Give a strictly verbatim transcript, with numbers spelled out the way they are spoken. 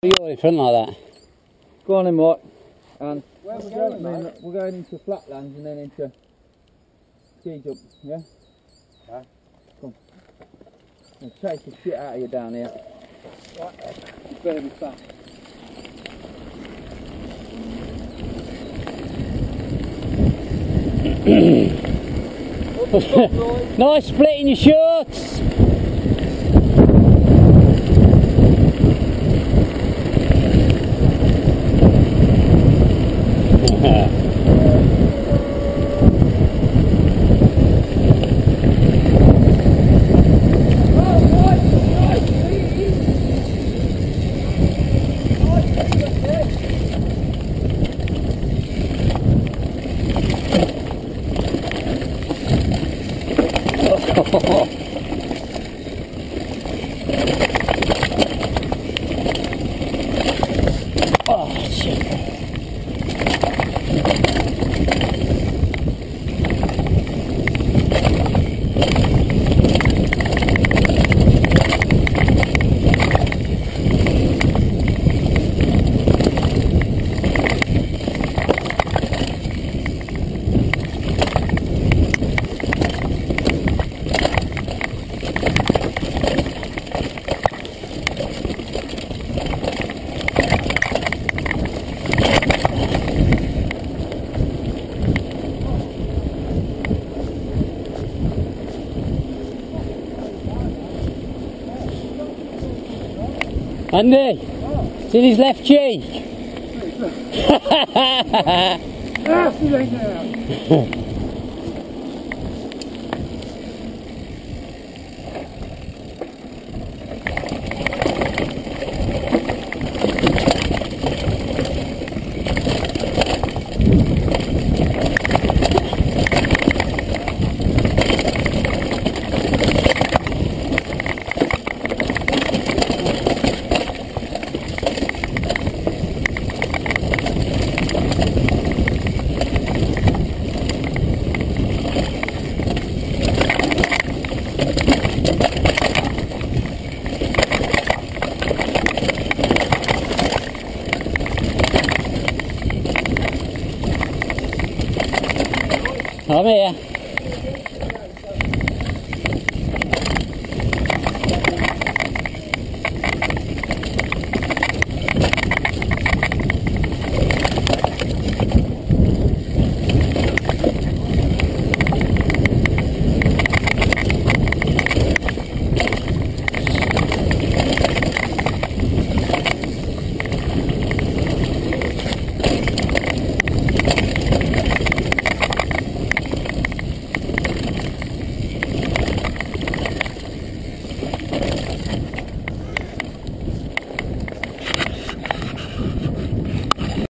You're in front like that. Go on then, Mike. And where we're going, mate? We're going into flatlands and then into ski jump, yeah? Yeah. Come. I'll chase the shit out of you down here. Right. You better be fast. Nice split in your shorts. Oh shit. Andy, oh. It's in his left cheek. I'm here.